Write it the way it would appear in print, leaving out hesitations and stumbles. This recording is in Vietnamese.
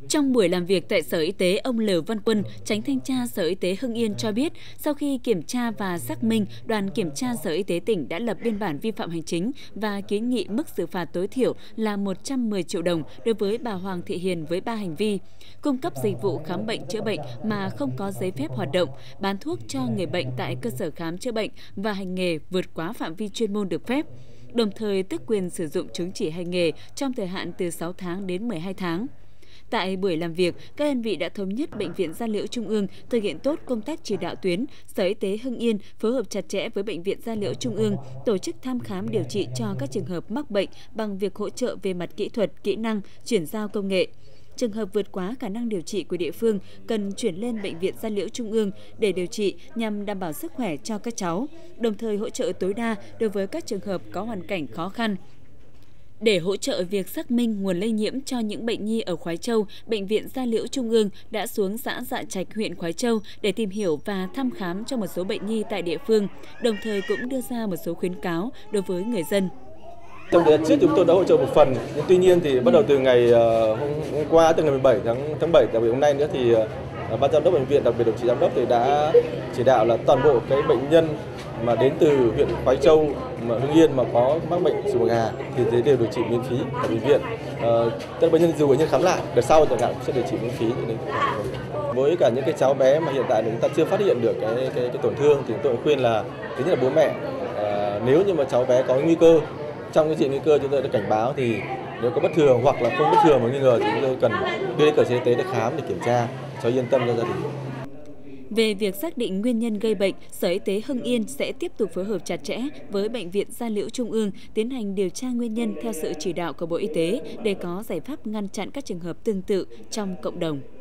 Trong buổi làm việc tại Sở Y tế, ông Lều Văn Quân, Chánh Thanh tra Sở Y tế Hưng Yên cho biết, sau khi kiểm tra và xác minh, đoàn kiểm tra Sở Y tế tỉnh đã lập biên bản vi phạm hành chính và kiến nghị mức xử phạt tối thiểu là 110 triệu đồng đối với bà Hoàng Thị Hiền với 3 hành vi: cung cấp dịch vụ khám bệnh chữa bệnh mà không có giấy phép hoạt động, bán thuốc cho người bệnh tại cơ sở khám chữa bệnh và hành nghề vượt quá phạm vi chuyên môn được phép, đồng thời tước quyền sử dụng chứng chỉ hành nghề trong thời hạn từ 6 tháng đến 12 tháng. Tại buổi làm việc, các đơn vị đã thống nhất Bệnh viện Gia liễu Trung ương thực hiện tốt công tác chỉ đạo tuyến, Sở Y tế Hưng Yên phối hợp chặt chẽ với Bệnh viện Gia liễu Trung ương, tổ chức thăm khám điều trị cho các trường hợp mắc bệnh bằng việc hỗ trợ về mặt kỹ thuật, kỹ năng, chuyển giao công nghệ. Trường hợp vượt quá khả năng điều trị của địa phương cần chuyển lên Bệnh viện Gia liễu Trung ương để điều trị nhằm đảm bảo sức khỏe cho các cháu, đồng thời hỗ trợ tối đa đối với các trường hợp có hoàn cảnh khó khăn. Để hỗ trợ việc xác minh nguồn lây nhiễm cho những bệnh nhi ở Khoái Châu, Bệnh viện Gia liễu Trung ương đã xuống xã Dạ Trạch, huyện Khoái Châu để tìm hiểu và thăm khám cho một số bệnh nhi tại địa phương, đồng thời cũng đưa ra một số khuyến cáo đối với người dân. Trong thời gian trước chúng tôi đã hỗ trợ một phần, nhưng tuy nhiên thì bắt đầu từ ngày hôm qua, từ ngày 17 tháng 7, đặc biệt hôm nay nữa thì ban giám đốc bệnh viện, đặc biệt đồng chí giám đốc thì đã chỉ đạo là toàn bộ cái bệnh nhân mà đến từ huyện Khoái Châu, mà Hưng Yên mà có mắc bệnh sùi màu gà thì đều điều trị miễn phí tại bệnh viện. Tất bệnh nhân dù bệnh nhân khám lại đợt sau chẳng hạn sẽ điều trị miễn phí. Với cả những cái cháu bé mà hiện tại chúng ta chưa phát hiện được cái tổn thương thì tôi khuyên là thứ nhất là bố mẹ, nếu như mà cháu bé có nguy cơ, trong cái chuyện nguy cơ chúng tôi đã cảnh báo thì nếu có bất thường hoặc là không bất thường mà nghi ngờ thì chúng tôi cần đưa đến cơ sở y tế để khám, để kiểm tra cho yên tâm cho gia đình. Về việc xác định nguyên nhân gây bệnh, Sở Y tế Hưng Yên sẽ tiếp tục phối hợp chặt chẽ với Bệnh viện Gia liễu Trung ương tiến hành điều tra nguyên nhân theo sự chỉ đạo của Bộ Y tế để có giải pháp ngăn chặn các trường hợp tương tự trong cộng đồng.